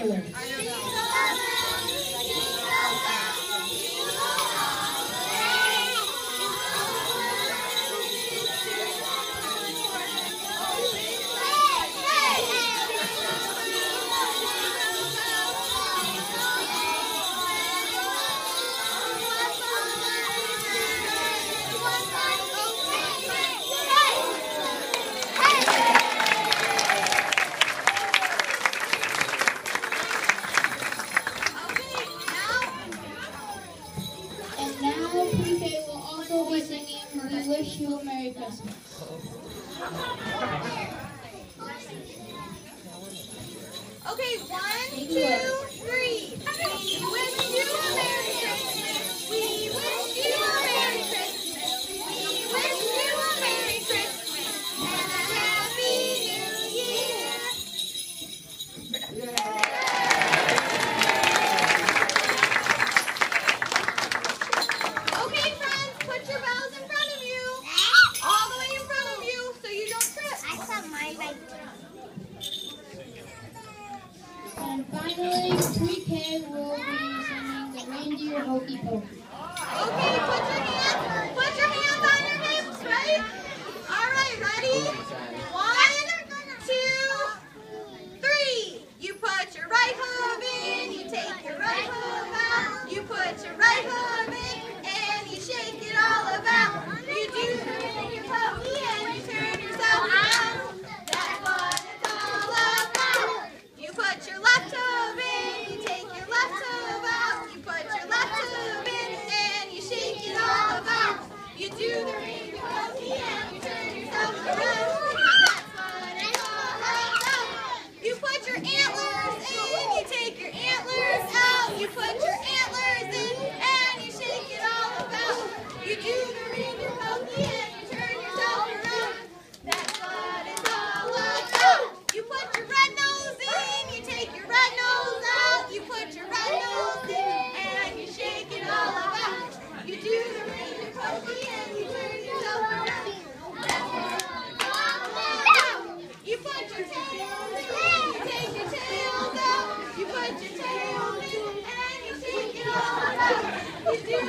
Taylor. Wish you a Merry Christmas. Okay, 1, 2, 3. We wish you a Merry Christmas. We wish you a Merry Christmas. We wish you a Merry Christmas and a Happy New Year. Okay, friends, put your bells in front of you. All the way in front of you so you don't trip. I saw mine right there. And finally, pre-K will be singing the Reindeer Hokey Pokey. Okay, put your hands on your hips, right? All right, ready? 1, 2, 3. You put your right hoof in, you take your right hoof out. You put your right hoof in, and you shake it all about. You do the Reindeer Pokey and you turn yourself around. That's what it's all about. You put your left hoof in, you take your left hoof out. You put your left hoof in and you shake it all about. You do the Reindeer Pokey and you turn yourself around. That's what it's all about. You put your antlers in, you take your antlers out. You put your antlers in and you shake it all about. You do the Reindeer Pokey and you turn yourself around. That's what it's all about. You put your red nose in, you take your red nose out. You put your red nose in and you shake it all about. You do the Reindeer Pokey and you turn yourself around. That's what it's all about. You put your tails in, you take your tails out. You put your tails in and you shake it all about. You do